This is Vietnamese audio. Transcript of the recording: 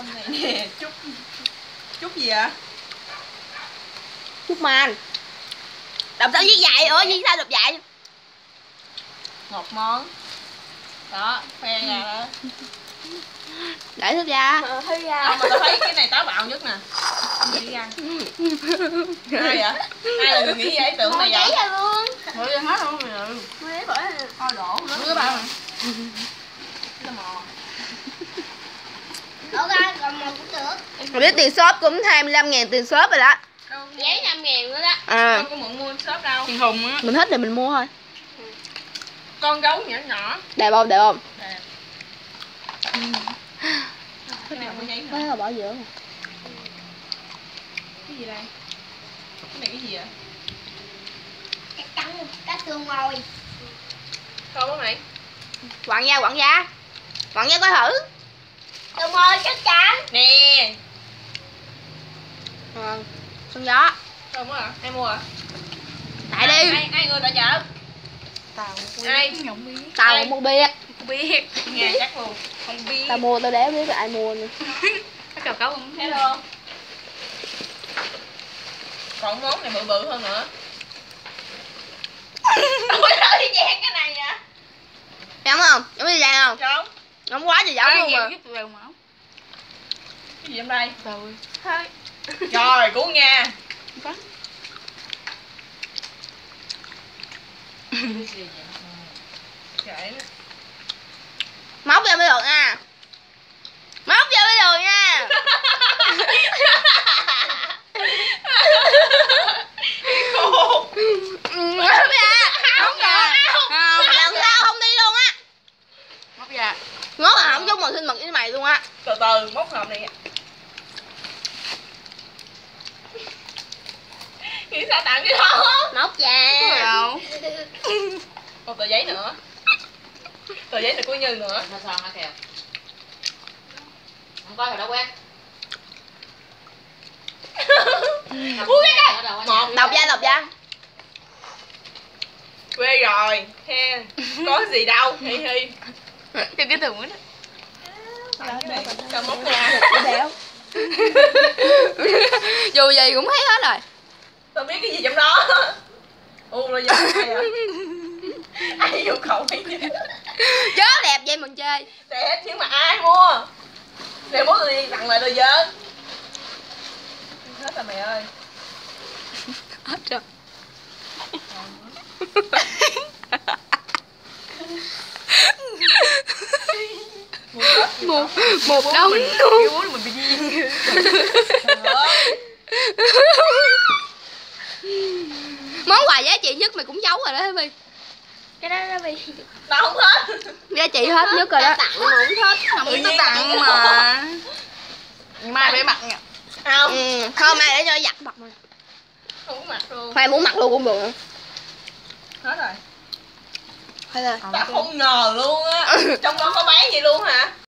Trong này nè, chút gì ạ? Chút man. Đọc sao viết dài? Ủa viết sao đọc dài? Một món. Đó, khoe ra đó. Để thức ra. Không, mà tao thấy cái này táo bạo nhất nè. Nghĩ ăn. Ai vậy? Ai là người nghĩ ra ý tưởng này vậy? Ra luôn. Thôi ra hết luôn rồi. Mới lấy bởi Thôi đổ nữa. Cứ bao mà. Cái mò. Đổ ra còn một cũng được. Rồi biết tiền shop cũng 25.000 tiền shop rồi đó. Giấy 5.000 nữa đó. Không có mượn mua shop đâu. Tiền Hùng á. Mình thích thì mình mua thôi. Con gấu nhỏ nhỏ. Đẹp không? Đẹp không? Đẹp. Cái này không có giấy nữa. Phải là bỏ giữa. Cái gì đây? Cái này cái gì vậy? Chắc chắn cá tương ngồi. Không có mày. Quặng da, quặng da. Quặng da coi thử. Tương ngồi chắc chắn. Nè. Sông gió. Không có hả? Ai mua hả? Tại đi. Ai người tại chợ? Tao Ai? không biết. Tao không mua biết. Không biết. Nghe chắc luôn. Không biết. Tao mua tao đéo biết là ai mua nữa. Cái cào cấu không? Hello. Còn món này bự bự hơn nữa. Ủa sao đi dán cái này vậy? Giống không? Giống như vậy không? Trống. Không quá gì giống luôn mà. Cái gì trong đây? Rồi. Thôi. Trời, cứu nha. Móc ra mới được nha. Móc ra mới được nha. Móc ra. Không được. Không, lần sau không đi luôn á. Móc ra. Ngốt là không chung màu sinh mật với mày luôn á. Từ từ, móc hộp này. Nghĩ sao tặng cái đó? Móc ra. Đâu? Một tờ giấy nữa. Tờ giấy này của Như nữa. Sao hả kìa? Không có rồi đâu quen. Ui cái Một đọc ra. quê rồi, he. Có gì đâu, hi hi. Cho cái thùng đó. Sao móc ra? Đéo. Dù gì cũng thấy hết rồi. Tao biết cái gì trong đó. Là giờ ai vậy? Ai vô khẩu hay gì? Chớ đẹp vậy mình chơi. Đẹp nhưng mà ai mua? Để bố tôi đi tặng lại rồi dơ. Hết rồi mày ơi. Hết rồi. một đống luôn. Cái bố mình bị điên. Món quà giá trị nhất mày cũng giấu rồi đó Huy. Cái đó nó bị. Tao không hết. Giá trị hết nhất rồi đó. Tặng mà không thích. Không có tặng mà. Mai phải mặc nha. Không. Thôi mai để cho giặt mặt mày. Không có mặc luôn. Mày muốn mặc luôn cũng được. Hết rồi. Hết rồi. Tao không ngờ luôn á. Trong đó có bán gì luôn hả?